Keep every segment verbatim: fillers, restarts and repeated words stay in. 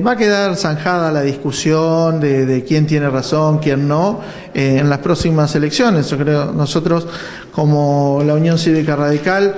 Va a quedar zanjada la discusión de, de quién tiene razón, quién no, eh, en las próximas elecciones. Yo creo nosotros, como la Unión Cívica Radical,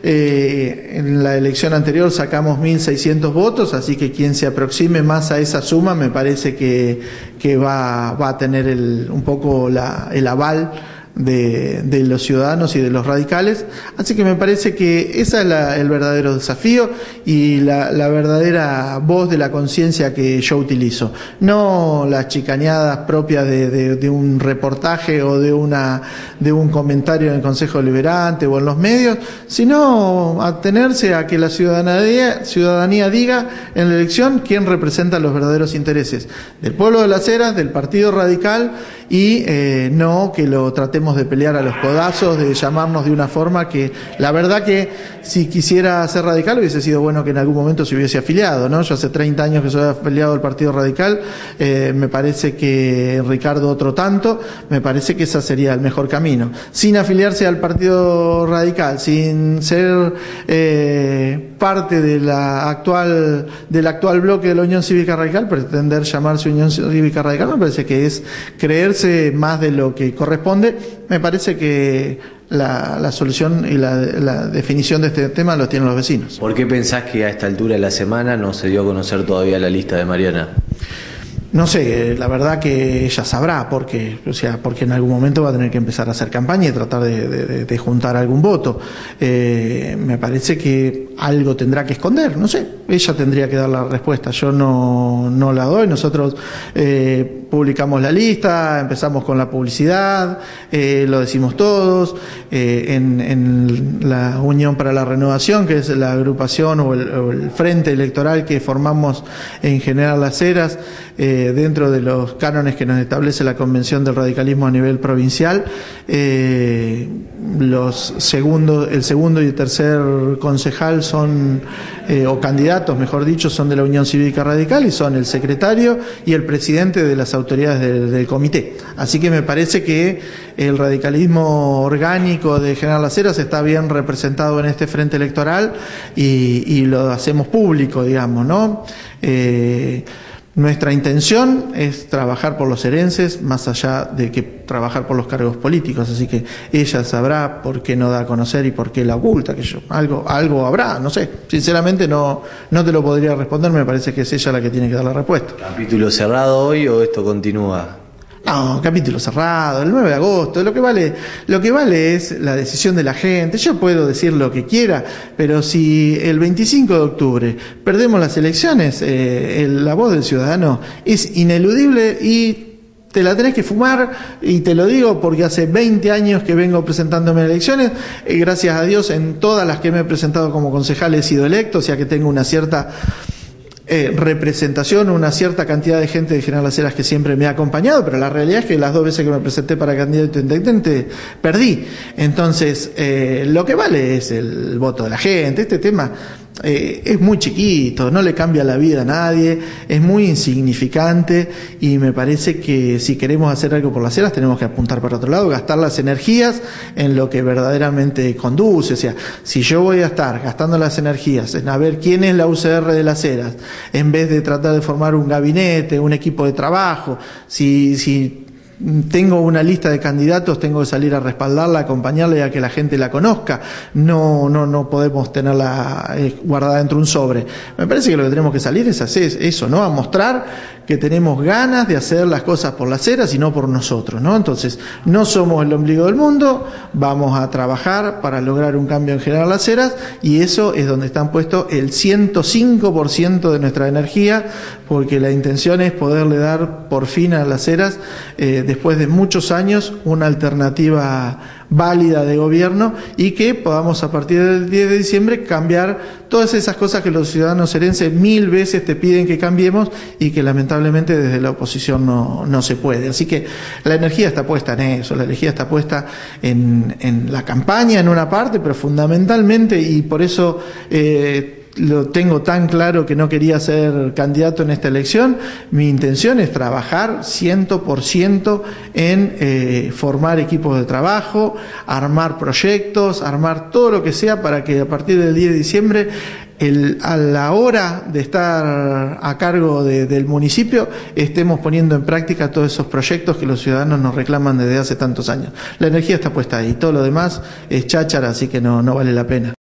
eh, en la elección anterior sacamos mil seiscientos votos, así que quien se aproxime más a esa suma me parece que, que va, va a tener el, un poco la, el aval De, de los ciudadanos y de los radicales, así que me parece que ese es la, el verdadero desafío y la, la verdadera voz de la conciencia que yo utilizo, no las chicaneadas propias de, de, de un reportaje o de una de un comentario en el Consejo Deliberante o en los medios, sino atenerse a que la ciudadanía, ciudadanía diga en la elección quién representa los verdaderos intereses del pueblo de Las Heras, del Partido Radical, y eh, no que lo tratemos de pelear a los codazos, de llamarnos de una forma que, la verdad que si quisiera ser radical hubiese sido bueno que en algún momento se hubiese afiliado, ¿no? Yo hace treinta años que soy afiliado al Partido Radical, eh, me parece que Ricardo otro tanto, me parece que ese sería el mejor camino. Sin afiliarse al Partido Radical, sin ser eh, parte de la actual, del actual bloque de la Unión Cívica Radical, pretender llamarse Unión Cívica Radical me parece que es creerse más de lo que corresponde. Me parece que la, la solución y la, la definición de este tema lo tienen los vecinos. ¿Por qué pensás que a esta altura de la semana no se dio a conocer todavía la lista de Mariana? No sé, la verdad que ella sabrá, porque, o sea, porque en algún momento va a tener que empezar a hacer campaña y tratar de, de, de juntar algún voto. Eh, me parece que algo tendrá que esconder, no sé, ella tendría que dar la respuesta, yo no, no la doy. Nosotros eh, publicamos la lista, empezamos con la publicidad, eh, lo decimos todos, eh, en, en la Unión para la Renovación, que es la agrupación o el, o el frente electoral que formamos en General Las Heras, eh, dentro de los cánones que nos establece la Convención del Radicalismo a nivel provincial, eh, los segundos, el segundo y el tercer concejal son, eh, o candidatos, mejor dicho, son de la Unión Cívica Radical y son el secretario y el presidente de las autoridades del, del comité. Así que me parece que el radicalismo orgánico de General Las Heras está bien representado en este frente electoral y, y lo hacemos público, digamos, ¿no? Eh, Nuestra intención es trabajar por los herenses, más allá de que trabajar por los cargos políticos, así que ella sabrá por qué no da a conocer y por qué la oculta, que yo, algo, algo habrá, no sé, sinceramente no, no te lo podría responder, me parece que es ella la que tiene que dar la respuesta. ¿Capítulo cerrado hoy o esto continúa? No, capítulo cerrado, el nueve de agosto, lo que vale, lo que vale es la decisión de la gente. Yo puedo decir lo que quiera, pero si el veinticinco de octubre perdemos las elecciones, eh, el, la voz del ciudadano es ineludible y te la tenés que fumar, y te lo digo porque hace veinte años que vengo presentándome a elecciones, y gracias a Dios en todas las que me he presentado como concejal he sido electo, o sea que tengo una cierta Eh, representación, una cierta cantidad de gente de General Las Heras que siempre me ha acompañado, pero la realidad es que las dos veces que me presenté para candidato a intendente perdí. Entonces, eh, lo que vale es el voto de la gente. Este tema eh, es muy chiquito, no le cambia la vida a nadie, es muy insignificante y me parece que si queremos hacer algo por Las Heras tenemos que apuntar para otro lado, gastar las energías en lo que verdaderamente conduce. O sea, si yo voy a estar gastando las energías en a ver quién es la U C R de Las Heras, en vez de tratar de formar un gabinete, un equipo de trabajo, si, si tengo una lista de candidatos, tengo que salir a respaldarla, a acompañarla y a que la gente la conozca. No, no, no podemos tenerla guardada dentro de un sobre. Me parece que lo que tenemos que salir es hacer eso, ¿no? A mostrar que tenemos ganas de hacer las cosas por Las Heras y no por nosotros, ¿no? Entonces, no somos el ombligo del mundo, vamos a trabajar para lograr un cambio en General Las Heras y eso es donde están puestos el ciento cinco por ciento de nuestra energía, porque la intención es poderle dar por fin a Las Heras, eh, después de muchos años, una alternativa válida de gobierno y que podamos a partir del diez de diciembre cambiar todas esas cosas que los ciudadanos herenses mil veces te piden que cambiemos y que lamentablemente desde la oposición no, no se puede. Así que la energía está puesta en eso, la energía está puesta en, en la campaña en una parte, pero fundamentalmente, y por eso eh, lo tengo tan claro que no quería ser candidato en esta elección, mi intención es trabajar cien por ciento en eh, formar equipos de trabajo, armar proyectos, armar todo lo que sea para que a partir del diez de diciembre el, a la hora de estar a cargo de, del municipio estemos poniendo en práctica todos esos proyectos que los ciudadanos nos reclaman desde hace tantos años. La energía está puesta ahí, todo lo demás es cháchara, así que no, no vale la pena.